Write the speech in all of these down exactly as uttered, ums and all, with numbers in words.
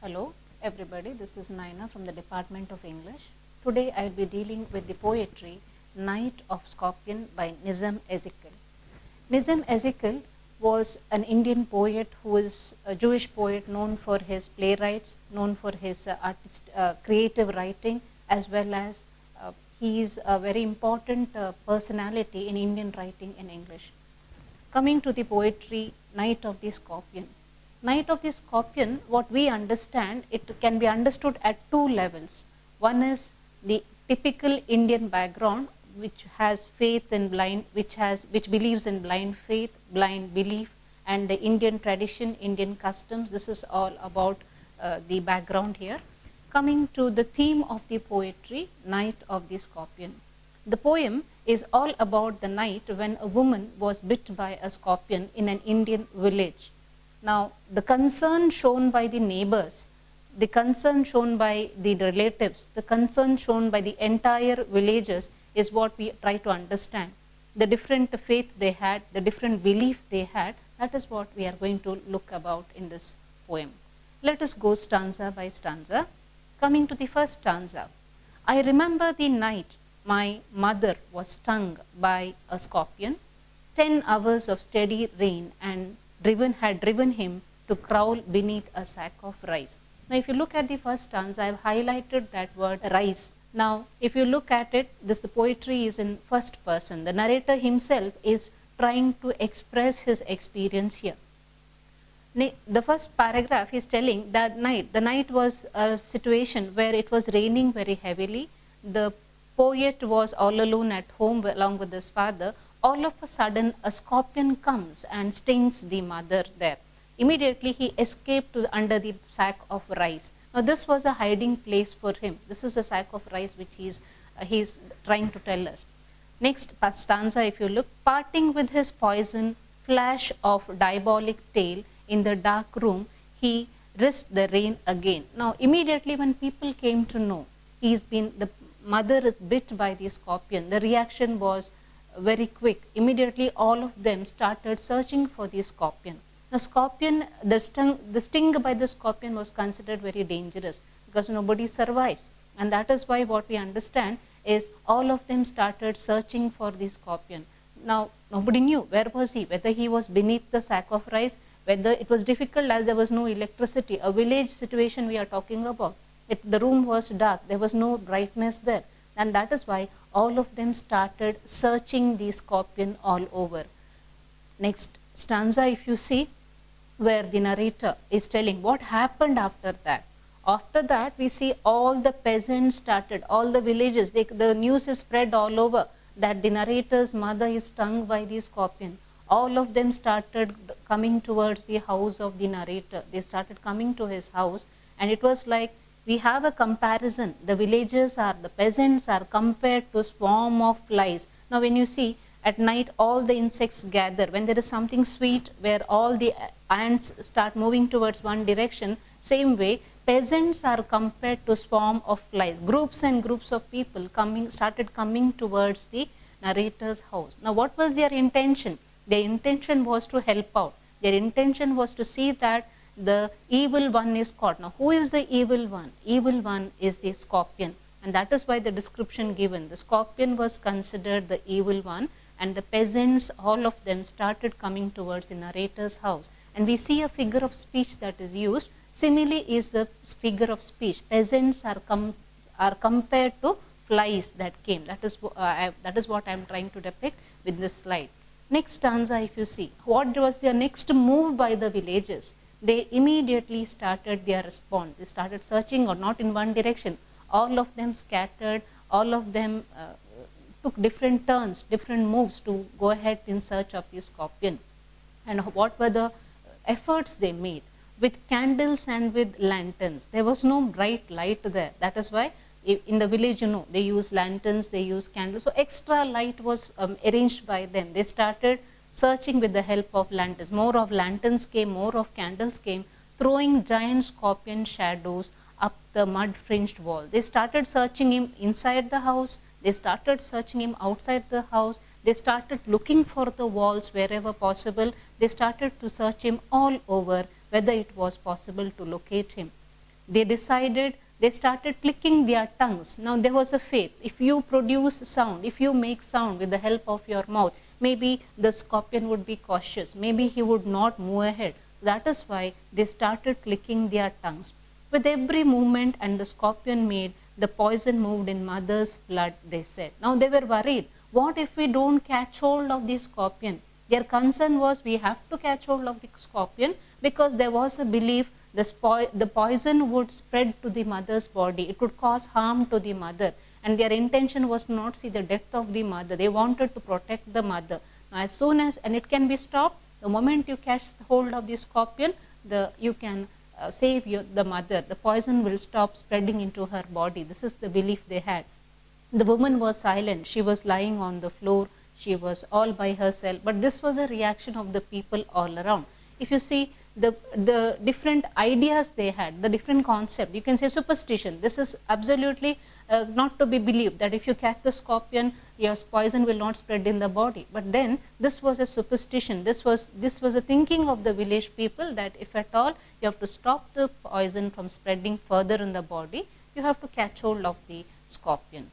Hello everybody, this is Naina from the Department of English. Today I will be dealing with the poetry Night of Scorpion by Nizam Ezekiel. Nizam Ezekiel was an Indian poet who is a Jewish poet known for his playwrights, known for his uh, artist, uh, creative writing, as well as uh, he is a very important uh, personality in Indian writing in English. Coming to the poetry Night of the Scorpion. Night of the Scorpion, what we understand, it can be understood at two levels. One is the typical Indian background, which has faith in blind, which has, which believes in blind faith, blind belief, and the Indian tradition, Indian customs. This is all about uh, the background here. Coming to the theme of the poetry, Night of the Scorpion. The poem is all about the night when a woman was bit by a scorpion in an Indian village. Now, the concern shown by the neighbors, the concern shown by the relatives, the concern shown by the entire villagers is what we try to understand. The different faith they had, the different belief they had, that is what we are going to look about in this poem. Let us go stanza by stanza. Coming to the first stanza. I remember the night my mother was stung by a scorpion, ten hours of steady rain and driven had driven him to crawl beneath a sack of rice. Now, if you look at the first stanza, I have highlighted that word rice. Now, if you look at it, this the poetry is in first person. The narrator himself is trying to express his experience here. The first paragraph is telling that night, the night was a situation where it was raining very heavily. The poet was all alone at home along with his father. All of a sudden, a scorpion comes and stings the mother there. Immediately, he escaped to under the sack of rice. Now, this was a hiding place for him. This is a sack of rice which he is uh, he's trying to tell us. Next stanza, if you look, parting with his poison, flash of diabolic tail in the dark room, he risked the rain again. Now, immediately when people came to know he's been, the mother is bit by the scorpion, the reaction was very quick. Immediately all of them started searching for the scorpion. The scorpion, the sting, the sting by the scorpion was considered very dangerous because nobody survives. And that is why what we understand is all of them started searching for the scorpion. Now, nobody knew where was he, whether he was beneath the sack of rice, whether it was difficult as there was no electricity, a village situation we are talking about. It, the room was dark, there was no brightness there. And that is why all of them started searching the scorpion all over. Next stanza, if you see, where the narrator is telling what happened after that. After that, we see all the peasants started, all the villages, they, the news is spread all over that the narrator's mother is stung by the scorpion. All of them started coming towards the house of the narrator. They started coming to his house, and it was like, we have a comparison. The villagers are, the peasants are compared to a swarm of flies. Now, when you see at night all the insects gather, when there is something sweet where all the ants start moving towards one direction, same way peasants are compared to a swarm of flies. Groups and groups of people coming started coming towards the narrator's house. Now, what was their intention? Their intention was to help out. Their intention was to see that the evil one is caught. Now, who is the evil one? Evil one is the scorpion, and that is why the description given. The scorpion was considered the evil one, and the peasants, all of them, started coming towards the narrator's house. And we see a figure of speech that is used. Simile is the figure of speech. Peasants are com are compared to flies that came. That is uh, I, that is what I am trying to depict with this slide. Next stanza, if you see, what was the next move by the villagers? They immediately started their response. They started searching, or not in one direction. All of them scattered, all of them uh, took different turns, different moves to go ahead in search of the scorpion. And what were the efforts they made? With candles and with lanterns. There was no bright light there. That is why in the village, you know, they use lanterns, they use candles. So extra light was um, arranged by them. They started searching with the help of lanterns. More of lanterns came, more of candles came, throwing giant scorpion shadows up the mud-fringed wall. They started searching him inside the house, they started searching him outside the house, they started looking for the walls wherever possible, they started to search him all over, whether it was possible to locate him. they decided, they started clicking their tongues. Now there was a faith. If you produce sound, if you make sound with the help of your mouth, maybe the scorpion would be cautious. Maybe he would not move ahead. That is why they started clicking their tongues. With every movement and the scorpion made, the poison moved in mother's blood, they said. Now they were worried. What if we don't catch hold of the scorpion? Their concern was we have to catch hold of the scorpion because there was a belief the, spo the poison would spread to the mother's body. It would cause harm to the mother. And their intention was to not see the death of the mother. They wanted to protect the mother. Now as soon as, and it can be stopped, the moment you catch hold of the scorpion, the, you can uh, save your, the mother. The poison will stop spreading into her body. This is the belief they had. The woman was silent. She was lying on the floor. She was all by herself. But this was a reaction of the people all around. If you see the, the different ideas they had, the different concept, you can say superstition. This is absolutely uh, not to be believed, that if you catch the scorpion, your poison will not spread in the body. But then this was a superstition. This was, this was a thinking of the village people that if at all you have to stop the poison from spreading further in the body, you have to catch hold of the scorpion.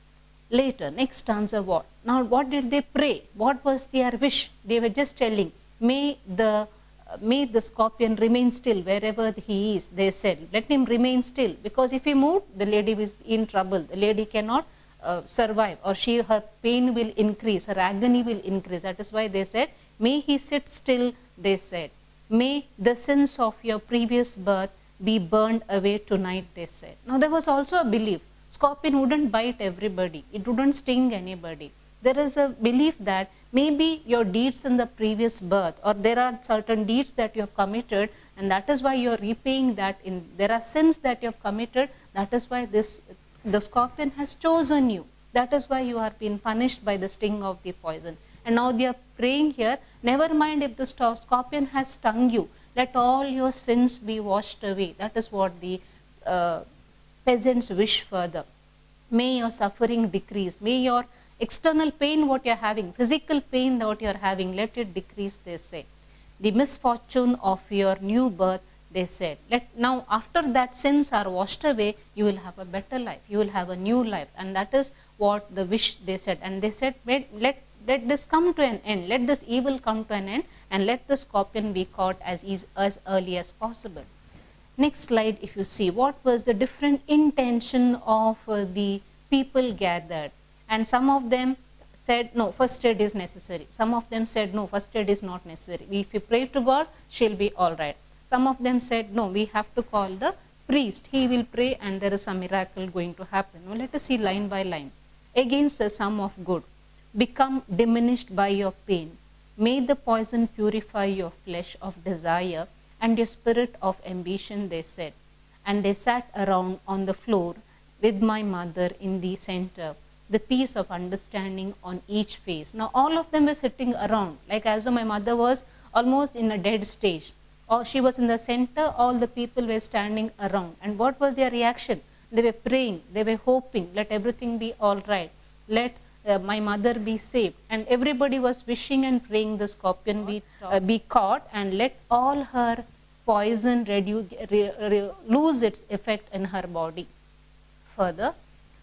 Later, next stanza what? Now what did they pray? What was their wish? They were just telling, may the, uh, may the scorpion remain still wherever he is, they said. Let him remain still, because if he moved, the lady is in trouble. The lady cannot uh, survive, or she, her pain will increase, her agony will increase. That is why they said, may he sit still, they said. May the sins of your previous birth be burned away tonight, they said. Now there was also a belief. Scorpion wouldn't bite everybody. It wouldn't sting anybody. There is a belief that maybe your deeds in the previous birth, or there are certain deeds that you have committed, and that is why you are repaying that. In there are sins that you have committed. That is why this the scorpion has chosen you. That is why you are being punished by the sting of the poison. And now they are praying here. Never mind if the scorpion has stung you. Let all your sins be washed away. That is what the uh, peasants wish further. May your suffering decrease. May your external pain what you are having, physical pain what you are having, let it decrease, they say. The misfortune of your new birth, they said. Let, now after that sins are washed away, you will have a better life. You will have a new life. And that is what the wish they said. And they said, let, let this come to an end. Let this evil come to an end, and let the scorpion be caught as, easy, as early as possible. Next slide, if you see, what was the different intention of uh, the people gathered. And some of them said, no, first aid is necessary. Some of them said, no, first aid is not necessary. If you pray to God, she'll be all right. Some of them said, no, we have to call the priest. He will pray and there is a miracle going to happen. Well, let us see line by line. Against the sum of good, become diminished by your pain. May the poison purify your flesh of desire and your spirit of ambition, they said. And they sat around on the floor with my mother in the center, the peace of understanding on each face. Now all of them were sitting around, like as though my mother was almost in a dead stage. Or she was in the center, all the people were standing around. And what was their reaction? They were praying, they were hoping, let everything be all right. Let uh, my mother be saved. And everybody was wishing and praying the scorpion be, uh, be caught, and let all her poison reduce, re, re, lose its effect in her body. Further,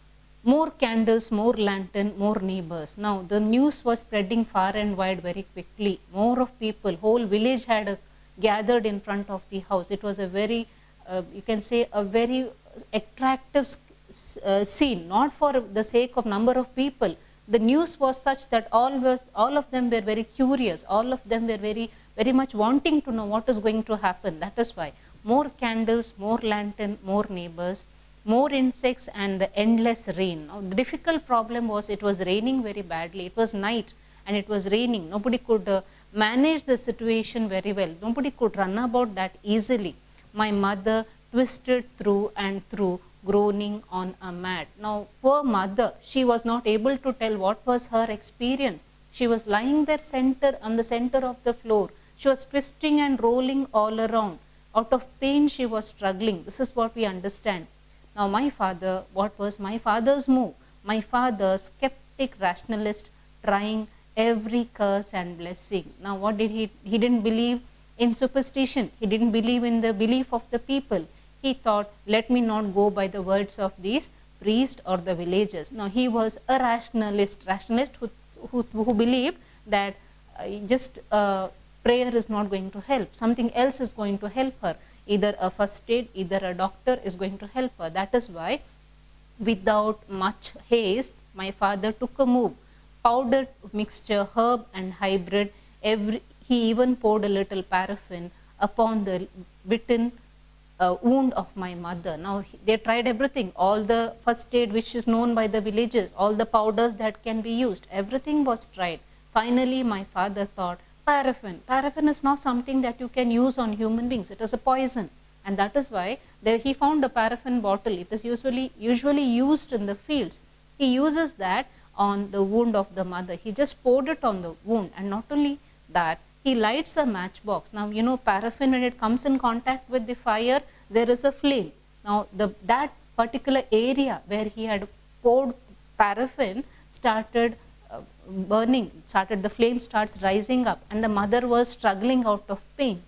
more candles, more lantern, more neighbors. Now the news was spreading far and wide very quickly. More of people, whole village had a, gathered in front of the house. It was a very, uh, you can say, a very attractive uh, scene, not for the sake of number of people. The news was such that all was, all of them were very curious. All of them were very, very much wanting to know what is going to happen. That is why more candles, more lantern, more neighbors, more insects, and the endless rain. Now, the difficult problem was it was raining very badly. It was night and it was raining. Nobody could uh, manage the situation very well. Nobody could run about that easily. My mother twisted through and through, groaning on a mat. Now, poor mother, she was not able to tell what was her experience. She was lying there center on the center of the floor. She was twisting and rolling all around. Out of pain, she was struggling. This is what we understand. Now, my father, what was my father's move? My father, skeptic rationalist, trying every curse and blessing. Now, what did he? He didn't believe in superstition. He didn't believe in the belief of the people. He thought, let me not go by the words of these priests or the villagers. Now, he was a rationalist, rationalist who, who, who believed that uh, just uh, prayer is not going to help. Something else is going to help her. Either a first aid, either a doctor is going to help her. That is why, without much haste, my father took a move. Powdered mixture, herb and hybrid, every, he even poured a little paraffin upon the bitten uh, wound of my mother. Now, they tried everything, all the first aid which is known by the villagers, all the powders that can be used, everything was tried. Finally, my father thought, paraffin. Paraffin is not something that you can use on human beings. It is a poison. And that is why there he found a paraffin bottle. It is usually, usually used in the fields. He uses that on the wound of the mother. He just poured it on the wound, and not only that, he lights a matchbox. Now, you know, paraffin, when it comes in contact with the fire, there is a flame. Now, the, that particular area where he had poured paraffin started uh, burning, started, the flame starts rising up, and the mother was struggling out of pain.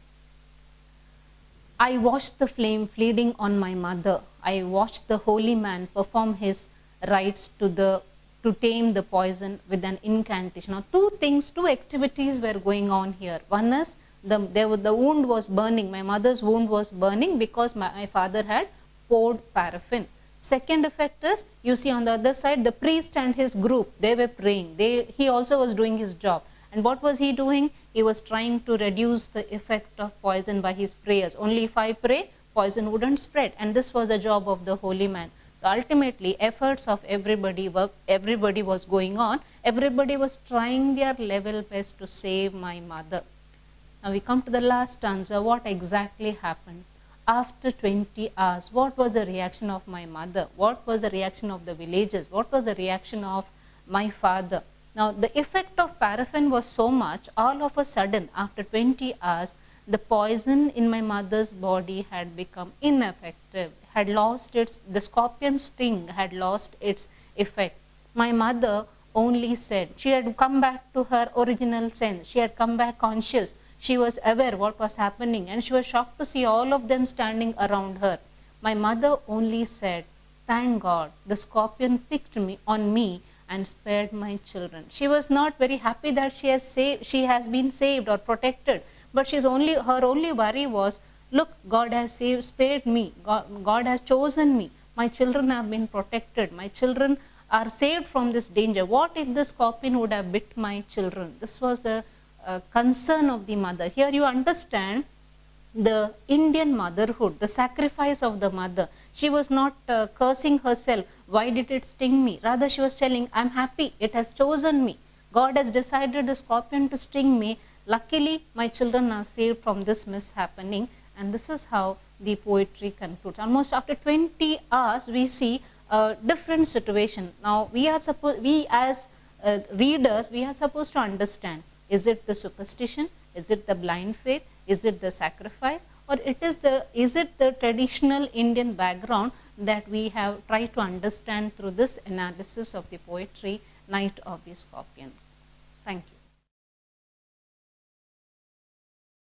I watched the flame feeding on my mother. I watched the holy man perform his rites to the to tame the poison with an incantation. Now, two things, two activities were going on here. One is the there was, the wound was burning. My mother's wound was burning because my, my father had poured paraffin. Second effect is, you see on the other side, the priest and his group, they were praying. They he also was doing his job. And what was he doing? He was trying to reduce the effect of poison by his prayers. Only if I pray, poison wouldn't spread. And this was the job of the holy man. So ultimately, efforts of everybody were, everybody was going on. Everybody was trying their level best to save my mother. Now we come to the last stanza. What exactly happened? After twenty hours, what was the reaction of my mother? What was the reaction of the villagers? What was the reaction of my father? Now, the effect of paraffin was so much, all of a sudden, after twenty hours, the poison in my mother's body had become ineffective, had lost its, the scorpion sting had lost its effect. My mother only said, she had come back to her original sense, she had come back conscious, she was aware what was happening, and she was shocked to see all of them standing around her. My mother only said, thank God, the scorpion picked me on me and spared my children. She was not very happy that she has saved, she has been saved or protected, but she's only, her only worry was, look, God has saved, spared me, God, God has chosen me, my children have been protected, my children are saved from this danger. What if the scorpion would have bit my children? This was the uh, concern of the mother. Here you understand the Indian motherhood, the sacrifice of the mother. She was not uh, cursing herself, why did it sting me? Rather, she was telling, I'm happy, it has chosen me. God has decided the scorpion to sting me. Luckily, my children are saved from this mishappening. And this is how the poetry concludes. Almost after twenty hours, we see a different situation. Now, we are supposed, we as uh, readers, we are supposed to understand, is it the superstition? Is it the blind faith? Is it the sacrifice? Or it is the, is it the traditional Indian background that we have tried to understand through this analysis of the poetry, Night of the Scorpion? Thank you.